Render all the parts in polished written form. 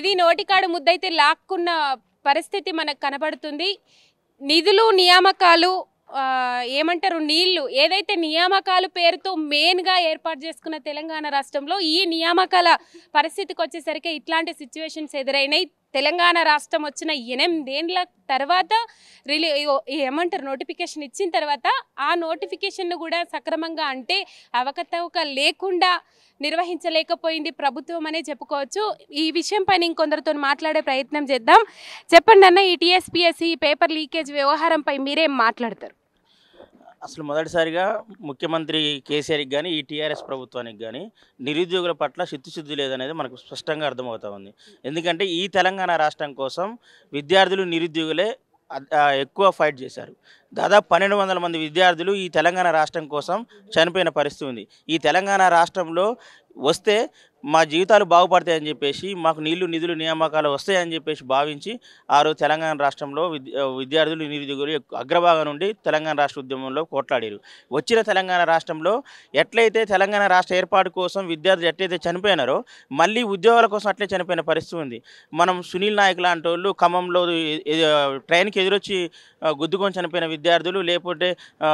ఇది నోటికాడు ముద్దైతే లాక్కున్న పరిస్థితి మనకు కనబడుతుంది. నిధులు నియామకాలు ఏమంటారు నీళ్లు ఏదైతే నియామకాలు పేరుతో మెయిన్గా ఏర్పాటు చేసుకున్న తెలంగాణ రాష్ట్రంలో ఈ నియామకాల పరిస్థితికి వచ్చేసరికి ఇట్లాంటి సిచ్యువేషన్స్ ఎదురైనాయి. తెలంగాణ రాష్ట్రం వచ్చిన 8 ఏళ్ల తర్వాత ఏమంటారు నోటిఫికేషన్ ఇచ్చిన తర్వాత ఆ నోటిఫికేషన్ను కూడా సక్రమంగా అంటే అవకతవక లేకుండా నిర్వహించలేకపోయింది ప్రభుత్వం అనే చెప్పుకోవచ్చు. ఈ విషయం పైన ఇంకొందరితో మాట్లాడే ప్రయత్నం చేద్దాం. చెప్పండి అన్న, ఈ TSPSC పేపర్ లీకేజ్ వ్యవహారంపై మీరేం మాట్లాడతారు? అసలు మొదటిసారిగా ముఖ్యమంత్రి కేసీఆర్కి కానీ ఈ టీఆర్ఎస్ ప్రభుత్వానికి కానీ నిరుద్యోగుల పట్ల చిత్తశుద్ధి లేదనేది మనకు స్పష్టంగా అర్థమవుతా ఉంది. ఎందుకంటే ఈ తెలంగాణ రాష్ట్రం కోసం విద్యార్థులు నిరుద్యోగులే ఎక్కువ ఫైట్ చేశారు. దాదాపు 1200 మంది విద్యార్థులు ఈ తెలంగాణ రాష్ట్రం కోసం చనిపోయిన పరిస్థితి ఉంది. ఈ తెలంగాణ రాష్ట్రంలో వస్తే మా జీవితాలు బాగుపడతాయని చెప్పేసి, మాకు నిధులు నియామకాలు వస్తాయని చెప్పేసి భావించి ఆ రోజు తెలంగాణ రాష్ట్రంలో విద్యార్థులు నిరుద్యోగులు అగ్రభాగం నుండి తెలంగాణ రాష్ట్ర ఉద్యమంలో కొట్లాడారు. వచ్చిన తెలంగాణ రాష్ట్రంలో ఎట్లయితే తెలంగాణ రాష్ట్ర ఏర్పాటు కోసం విద్యార్థులు ఎట్లయితే చనిపోయినారో మళ్ళీ ఉద్యోగాల కోసం అట్లే చనిపోయిన పరిస్థితి ఉంది. మనం సునీల్ నాయక్ లాంటి వాళ్ళు ఖమ్మంలో ట్రైన్కి ఎదురొచ్చి గుద్దుకొని చనిపోయిన విద్యార్థులు, లేకపోతే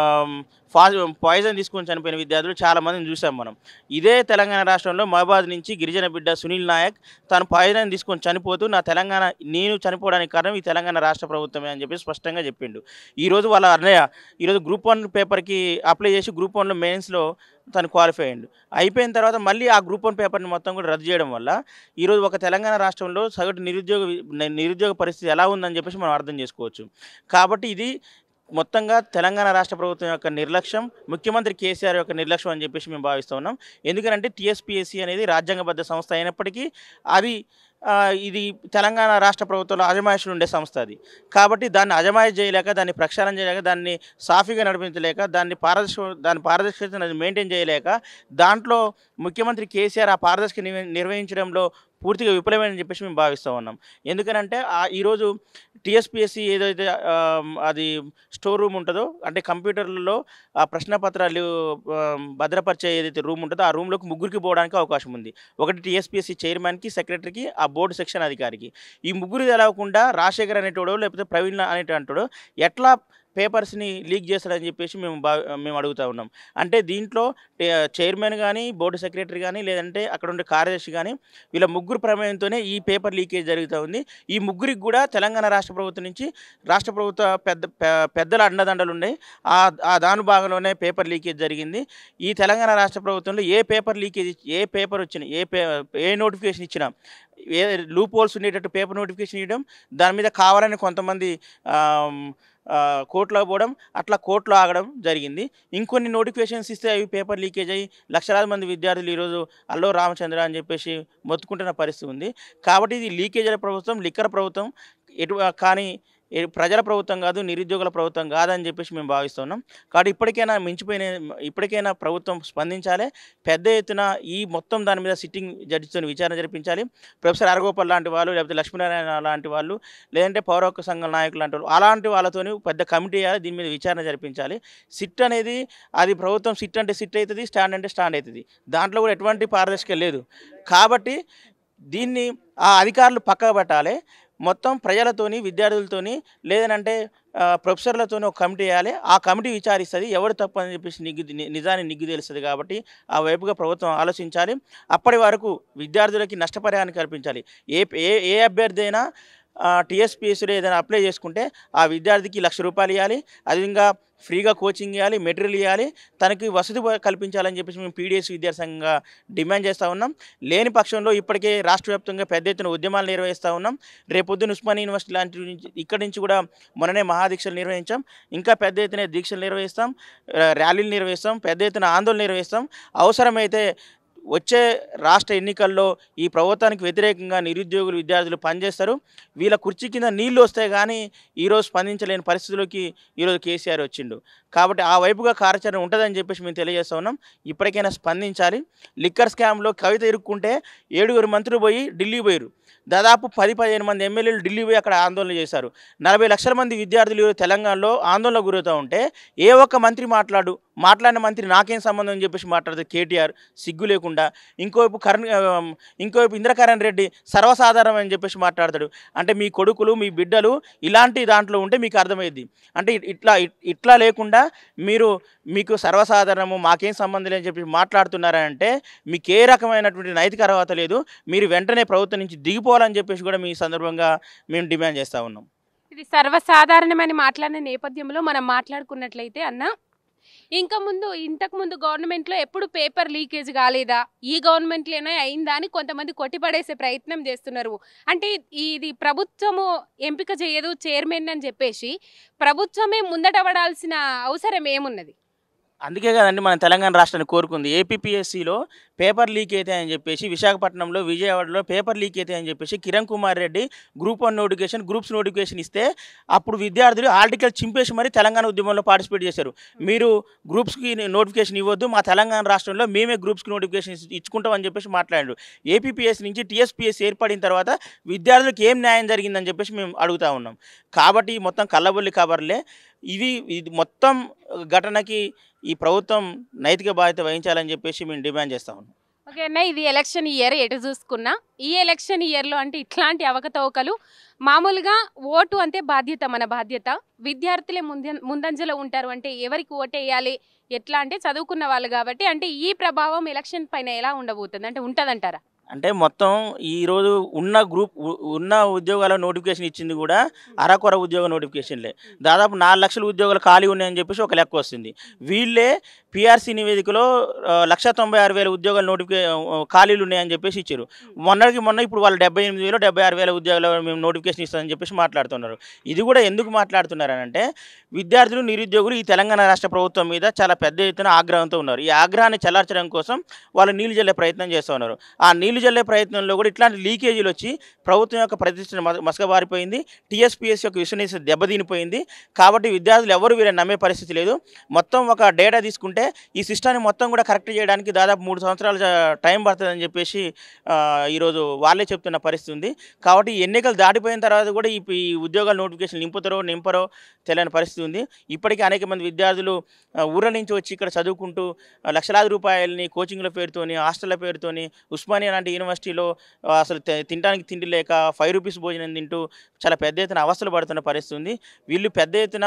పాయిజన్ తీసుకొని చనిపోయిన విద్యార్థులు చాలామందిని చూసాం మనం. ఇదే తెలంగాణ రాష్ట్రంలో మహబాద్ నుంచి గిరిజన బిడ్డ సునీల్ నాయక్ తను పాయిజన్ తీసుకొని చనిపోతూ నేను చనిపోవడానికి కారణం ఈ తెలంగాణ రాష్ట్ర ప్రభుత్వమే అని చెప్పి స్పష్టంగా చెప్పిండు. ఈరోజు వాళ్ళ అన్నయ్య ఈరోజు గ్రూప్ 1 పేపర్కి అప్లై చేసి గ్రూప్ 1లో మెయిన్స్లో తను క్వాలిఫై అయ్యిండు. అయిపోయిన తర్వాత మళ్ళీ ఆ గ్రూప్ 1 పేపర్ని మొత్తం కూడా రద్దు చేయడం వల్ల ఈరోజు ఒక తెలంగాణ రాష్ట్రంలో సగటు నిరుద్యోగ పరిస్థితి ఎలా ఉందని చెప్పేసి మనం అర్థం చేసుకోవచ్చు. కాబట్టి ఇది మొత్తంగా తెలంగాణ రాష్ట్ర ప్రభుత్వం యొక్క నిర్లక్ష్యం, ముఖ్యమంత్రి కేసీఆర్ యొక్క నిర్లక్ష్యం అని చెప్పేసి మేము భావిస్తూ ఉన్నాం. ఎందుకంటే TSPSC అనేది రాజ్యాంగబద్ధ సంస్థ అయినప్పటికీ ఇది తెలంగాణ రాష్ట్ర ప్రభుత్వంలో అజమాయిషులు ఉండే సంస్థ అది. కాబట్టి దాన్ని అజమాయిష్ చేయలేక, దాన్ని ప్రక్షాళన చేయలేక, దాన్ని సాఫీగా నడిపించలేక, దాని పారదర్శకతను మెయింటైన్ చేయలేక, దాంట్లో ముఖ్యమంత్రి కేసీఆర్ ఆ పారదర్శక నిర్వహించడంలో పూర్తిగా విఫలమని చెప్పేసి మేము భావిస్తూ ఉన్నాం. ఎందుకనంటే ఈరోజు TSPSC ఏదైతే అది స్టోర్ రూమ్ ఉంటుందో, అంటే కంప్యూటర్లలో ఆ ప్రశ్నపత్రాలు భద్రపరిచే ఏదైతే రూమ్ ఉంటుందో ఆ రూమ్లోకి 3కి పోవడానికి అవకాశం ఉంది. ఒకటి TSPSC చైర్మన్కి, సెక్రటరీకి, ఆ బోర్డు సెక్షన్ అధికారికి. ఈ 3 తెలవకుండా రాజశేఖర్ అనేటోడో లేకపోతే ప్రవీణ్ అనేటోడో ఎట్లా పేపర్స్ని లీక్ చేస్తాడని చెప్పేసి మేము అడుగుతూ ఉన్నాం. అంటే దీంట్లో చైర్మన్ కానీ, బోర్డు సెక్రటరీ కానీ, లేదంటే అక్కడ ఉండే కార్యదర్శి కానీ, వీళ్ళ 3 ప్రమేయంతోనే ఈ పేపర్ లీకేజ్ జరుగుతూ ఉంది. ఈ 3కి కూడా తెలంగాణ రాష్ట్ర ప్రభుత్వం నుంచి రాష్ట్ర ప్రభుత్వ పెద్దల అండదండలు ఉన్నాయి. ఆ దాని భాగంలోనే పేపర్ లీకేజ్ జరిగింది. ఈ తెలంగాణ రాష్ట్ర ప్రభుత్వంలో ఏ పేపర్ లీకేజ్, ఏ పేపర్ వచ్చినా, ఏ నోటిఫికేషన్ ఇచ్చినా, ఏ లూప్ హోల్స్ ఉండేటట్టు పేపర్ నోటిఫికేషన్ ఇవ్వడం, దాని మీద కావాలని కొంతమంది కోర్టులో పోవడం, అట్లా కోర్టులో ఆగడం జరిగింది. ఇంకొన్ని నోటిఫికేషన్స్ ఇస్తే అవి పేపర్ లీకేజ్ అయ్యి లక్షలాది మంది విద్యార్థులు ఈరోజు అల్లో రామచంద్ర అని చెప్పేసి మొత్తుకుంటున్న పరిస్థితి ఉంది. కాబట్టి ఇది లీకేజీల ప్రభుత్వం, లిక్కర్ ప్రభుత్వం కానీ ప్రజల ప్రభుత్వం కాదు, నిరుద్యోగుల ప్రభుత్వం కాదని చెప్పేసి మేము భావిస్తున్నాం. కాబట్టి ఇప్పటికైనా ప్రభుత్వం స్పందించాలి. పెద్ద ఎత్తున ఈ మొత్తం దాని మీద సిట్టింగ్ జడ్జితో విచారణ జరిపించాలి. ప్రొఫెసర్ అరగోపాల్ లాంటి వాళ్ళు, లేకపోతే లక్ష్మీనారాయణ లాంటి వాళ్ళు, లేదంటే పౌర హక్కు సంఘం నాయకులు లాంటి వాళ్ళు, అలాంటి వాళ్ళతో పెద్ద కమిటీ వేయాలి. దీని మీద విచారణ జరిపించాలి. సిట్ అనేది అది ప్రభుత్వం సిట్ అంటే సిట్ అవుతుంది, స్టాండ్ అంటే స్టాండ్ అవుతుంది. దాంట్లో కూడా ఎటువంటి పారదర్శకత లేదు. కాబట్టి దీన్ని ఆ అధికారులు పక్కకు పెట్టాలి. మొత్తం ప్రజలతోని, విద్యార్థులతోని, లేదనంటే ప్రొఫెసర్లతోని ఒక కమిటీ వేయాలి. ఆ కమిటీ విచారిస్తుంది ఎవరు తప్పు అని చెప్పేసి నిజాన్ని నిగ్గు తెలుస్తుంది. కాబట్టి ఆ వైపుగా ప్రభుత్వం ఆలోచించాలి. అప్పటి వరకు విద్యార్థులకి నష్టపరిహారాన్ని కల్పించాలి. ఏ అభ్యర్థి అయినా TSPSCలో ఏదైనా అప్లై చేసుకుంటే ఆ విద్యార్థికి ₹1,00,000 ఇవ్వాలి. అదేవిధంగా ఫ్రీగా కోచింగ్ ఇవ్వాలి, మెటీరియల్ ఇవ్వాలి, తనకి వసతి కల్పించాలని చెప్పేసి మేము PDS విద్యార్థి సంఘంగా డిమాండ్ చేస్తూ ఉన్నాం. లేని పక్షంలో ఇప్పటికే రాష్ట్ర వ్యాప్తంగా పెద్ద ఎత్తున ఉద్యమాలు నిర్వహిస్తూ ఉన్నాం. రేపొద్దున ఉస్మానియా యూనివర్సిటీ లాంటి ఇక్కడి నుంచి కూడా మొన్ననే మహాదీక్షలు నిర్వహించాం. ఇంకా పెద్ద ఎత్తున దీక్షలు నిర్వహిస్తాం, ర్యాలీలు నిర్వహిస్తాం, పెద్ద ఎత్తున ఆందోళన నిర్వహిస్తాం. అవసరమైతే వచ్చే రాష్ట్ర ఎన్నికల్లో ఈ ప్రభుత్వానికి వ్యతిరేకంగా నిరుద్యోగులు, విద్యార్థులు పనిచేస్తారు. వీళ్ళ కుర్చీ కింద నీళ్లు వస్తాయి కానీ ఈరోజు స్పందించలేని పరిస్థితుల్లోకి ఈరోజు కేసీఆర్ వచ్చిండు. కాబట్టి ఆ వైపుగా కార్యాచరణ ఉంటుందని చెప్పేసి మేము తెలియజేస్తూ ఉన్నాం. ఇప్పటికైనా స్పందించాలి. లిక్కర్ స్కామ్లో కవిత ఇరుక్కుంటే 7 మంత్రులు పోయి ఢిల్లీ పోయారు. దాదాపు 10-15 మంది ఎమ్మెల్యేలు ఢిల్లీ పోయి అక్కడ ఆందోళన చేశారు. 40 లక్షల మంది విద్యార్థులు తెలంగాణలో ఆందోళన గురవుతూ ఉంటే ఏ ఒక్క మంత్రి మాట్లాడు, మాట్లాడిన మంత్రి నాకేం సంబంధం అని చెప్పేసి మాట్లాడతారు కేటీఆర్ సిగ్గు లేకుండా. ఇంకోవైపు ఇంద్రకరణ్ రెడ్డి సర్వసాధారణం అని చెప్పేసి మాట్లాడతాడు. అంటే మీ కొడుకులు మీ బిడ్డలు ఇలాంటి దాంట్లో ఉంటే మీకు అర్థమైద్ది. అంటే ఇట్లా లేకుండా మీకు సర్వసాధారణము మాకేం సంబంధం లేదని చెప్పి మాట్లాడుతున్నారంటే మీకు ఏ రకమైనటువంటి నైతిక అర్హత లేదు. మీరు వెంటనే ప్రభుత్వం నుంచి దిగిపోవాలని చెప్పేసి కూడా మీ సందర్భంగా మేము డిమాండ్ చేస్తూ ఉన్నాం. ఇది సర్వసాధారణమని మాట్లాడిన నేపథ్యంలో మనం మాట్లాడుకున్నట్లయితే అన్న, ఇంతకుముందు గవర్నమెంట్లో ఎప్పుడు పేపర్ లీకేజ్ కాలేదా, ఈ గవర్నమెంట్లోనే అయిందా అని కొంతమంది కొట్టిపడేసే ప్రయత్నం చేస్తున్నారు. అంటే ఇది ప్రభుత్వము ఎంపిక చేయదు చైర్మన్ అని చెప్పేసి ప్రభుత్వమే ముందట పడాల్సిన అవసరం ఏమున్నది? అందుకే కదండి మన తెలంగాణ రాష్ట్రాన్ని కోరుకుంది. ఏపీపీఎస్సీలో పేపర్ లీక్ అయితే అని చెప్పేసి, విశాఖపట్నంలో విజయవాడలో పేపర్ లీక్ అయితే అని చెప్పేసి Kiran Kumar Reddy group 1 notification groups notification ఇస్తే అప్పుడు విద్యార్థులు ఆర్టికల్ చింపేసి మరి తెలంగాణ ఉద్యమంలో పార్టిసిపేట్ చేశారు. మీరు గ్రూప్స్కి నోటిఫికేషన్ ఇవ్వద్దు, మా తెలంగాణ రాష్ట్రంలో మేమే గ్రూప్స్కి నోటిఫికేషన్ ఇచ్చుకుంటామని చెప్పేసి మాట్లాడారు. ఏపీపీఎస్సీ నుంచి TSPSC ఏర్పడిన తర్వాత విద్యార్థులకు ఏం న్యాయం జరిగిందని చెప్పేసి మేము అడుగుతూ ఉన్నాం. కాబట్టి మొత్తం కల్లబొల్లి కబర్లే ఇది మొత్తం ఘటనకి ఈ ప్రభుత్వం నైతిక బాధ్యత వహించాలని చెప్పేసి మేము డిమాండ్ చేస్తా ఉన్నాం. ఓకే అన్న, ఇది ఎలక్షన్ ఇయర్ ఎటు చూసుకున్నా ఈ ఎలక్షన్ ఇయర్లో అంటే ఇట్లాంటి అవకతవకలు మామూలుగా ఓటు అంటే బాధ్యత, మన బాధ్యత. విద్యార్థులే ముందంజలో ఉంటారు. అంటే ఎవరికి ఓటేయాలి ఎట్లా అంటే చదువుకున్న వాళ్ళు కాబట్టి, అంటే ఈ ప్రభావం ఎలక్షన్ పైన ఎలా ఉండబోతుంది, అంటే ఉంటుందంటారా? అంటే మొత్తం ఈరోజు ఉన్న ఉద్యోగాల నోటిఫికేషన్ ఇచ్చింది కూడా అరకొర ఉద్యోగ నోటిఫికేషన్లే. దాదాపు 4 లక్షల ఉద్యోగాలు ఖాళీ ఉన్నాయని చెప్పేసి ఒక లెక్క వస్తుంది. వీళ్ళే PRC నివేదికలో 1,96,000 ఉద్యోగాలు ఖాళీలు ఉన్నాయని చెప్పేసి ఇచ్చారు. మొన్న ఇప్పుడు వాళ్ళు 78,000 76,000 ఉద్యోగాలు మేము నోటిఫికేషన్ ఇస్తామని చెప్పేసి మాట్లాడుతున్నారు. ఇది కూడా ఎందుకు మాట్లాడుతున్నారనంటే విద్యార్థులు నిరుద్యోగులు ఈ తెలంగాణ రాష్ట్ర ప్రభుత్వం మీద చాలా పెద్ద ఎత్తున ఆగ్రహంతో ఉన్నారు. ఈ ఆగ్రహాన్ని చల్లార్చడం కోసం వాళ్ళు నీళ్లు జల్లే ప్రయత్నం చేస్తూ ఉన్నారు. ఆ నీళ్లు జల్లే ప్రయత్నంలో కూడా ఇట్లాంటి లీకేజీలు వచ్చి ప్రభుత్వం యొక్క ప్రతిష్టను మసకబారిపోయింది. TSPSC యొక్క విశ్వసనీయత దెబ్బతినిపోయింది. కాబట్టి విద్యార్థులు ఎవరు వీళ్ళని నమ్మే పరిస్థితి లేదు. మొత్తం ఒక డేటా తీసుకుంటే ఈ సిస్టాన్ని మొత్తం కూడా కరెక్ట్ చేయడానికి దాదాపు 3 సంవత్సరాలు టైం పడుతుందని చెప్పేసి ఈరోజు వాళ్ళే చెప్తున్న పరిస్థితి ఉంది. కాబట్టి ఎన్నికలు దాటిపోయిన తర్వాత కూడా ఈ ఉద్యోగాల నోటిఫికేషన్ నింపరో తెలియని పరిస్థితి ఉంది. ఇప్పటికీ అనేక మంది విద్యార్థులు ఊర్ల నుంచి వచ్చి ఇక్కడ చదువుకుంటూ లక్షలాది రూపాయలని కోచింగ్ల పేరుతోని హాస్టళ్ల పేరుతోని ఉస్మానియా లాంటి యూనివర్సిటీలో అసలు తినడానికి తిండి లేక 5 రూపీస్ భోజనం తింటూ చాలా పెద్ద ఎత్తున అవస్థలు పడుతున్న పరిస్థితి ఉంది. వీళ్ళు పెద్ద ఎత్తున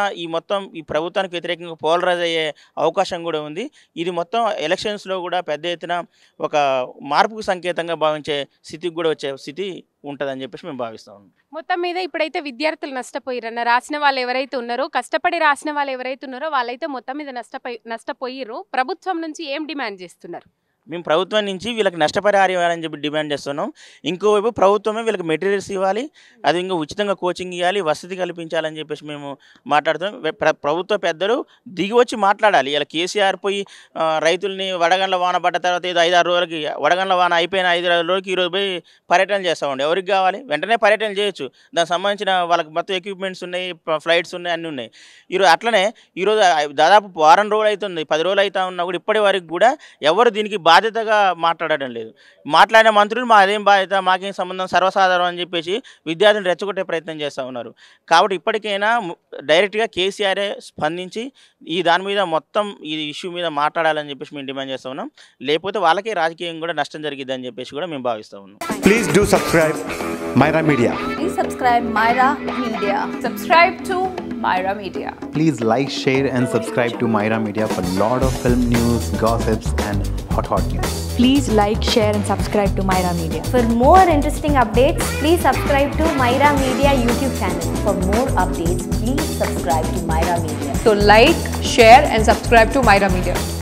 ఈ ప్రభుత్వానికి వ్యతిరేకంగా పోలరైజ్ అయ్యే అవకాశం కూడా ఉంది. ఇది మొత్తం ఎలక్షన్స్లో కూడా పెద్ద ఎత్తున ఒక మార్పుకు సంకేతంగా భావించే స్థితికి కూడా వచ్చే స్థితి ఉంటుందని చెప్పేసి మేము భావిస్తాం. మొత్తం మీద ఇప్పుడైతే విద్యార్థులు నష్టపోయిరన్న, రాసిన వాళ్ళు ఎవరైతే ఉన్నారో, కష్టపడి రాసిన వాళ్ళు ఎవరైతే ఉన్నారో వాళ్ళైతే మొత్తం మీద నష్టపోయిర్రు. ప్రభుత్వం నుంచి ఏం డిమాండ్ చేస్తున్నారు? మేము ప్రభుత్వం నుంచి వీళ్ళకి నష్టపరిహారం ఇవ్వాలని చెప్పి డిమాండ్ చేస్తున్నాం. ఇంకోవైపు ప్రభుత్వమే వీళ్ళకి మెటీరియల్స్ ఇవ్వాలి, అది ఇంకా ఉచితంగా కోచింగ్ ఇవ్వాలి, వసతి కల్పించాలని చెప్పేసి మేము మాట్లాడుతున్నాం. ప్రభుత్వ పెద్దలు దిగి వచ్చి మాట్లాడాలి. ఇలా కేసీఆర్ పోయి రైతుల్ని వడగండ్ల వాన పడ్డ తర్వాత ఏదో 5-6 రోజులకి వడగండ్ల వాన అయిపోయిన 5-6 రోజులకి ఈరోజు పోయి పర్యటన చేస్తామండి. ఎవరికి కావాలి వెంటనే పర్యటన చేయొచ్చు. దానికి సంబంధించిన వాళ్ళకి మొత్తం ఎక్విప్మెంట్స్ ఉన్నాయి, ఫ్లైట్స్ ఉన్నాయి, అన్నీ ఉన్నాయి. అట్లనే ఈరోజు దాదాపు వారం రోజులు అవుతుంది, 10 రోజులు అవుతా ఉన్నా కూడా ఇప్పటి వరకు కూడా ఎవరు దీనికి బాధ్యతగా మాట్లాడడం లేదు. మాట్లాడిన మంత్రులు మాదేం బాధ్యత, మాకేం సంబంధం, సర్వసాధారణం అని చెప్పేసి విద్యార్థులను రెచ్చగొట్టే ప్రయత్నం చేస్తూ ఉన్నారు. కాబట్టి ఇప్పటికైనా డైరెక్ట్గా కేసీఆరే స్పందించి దాని మీద మొత్తం ఈ ఇష్యూ మీద మాట్లాడాలని చెప్పేసి మేము డిమాండ్ చేస్తూ ఉన్నాం. లేకపోతే వాళ్ళకే రాజకీయం కూడా నష్టం జరిగిద్దని చెప్పేసి కూడా మేము భావిస్తూ ఉన్నాం. Please do subscribe Myra Media. Please subscribe Myra Media. Subscribe to Myra Media. Please like, share and subscribe to Myra Media for lot of film news, gossips and hot news. Please like, share and subscribe to Myra Media. For more interesting updates, please subscribe to Myra Media YouTube channel. For more updates, please subscribe to Myra Media. So like, share and subscribe to Myra Media.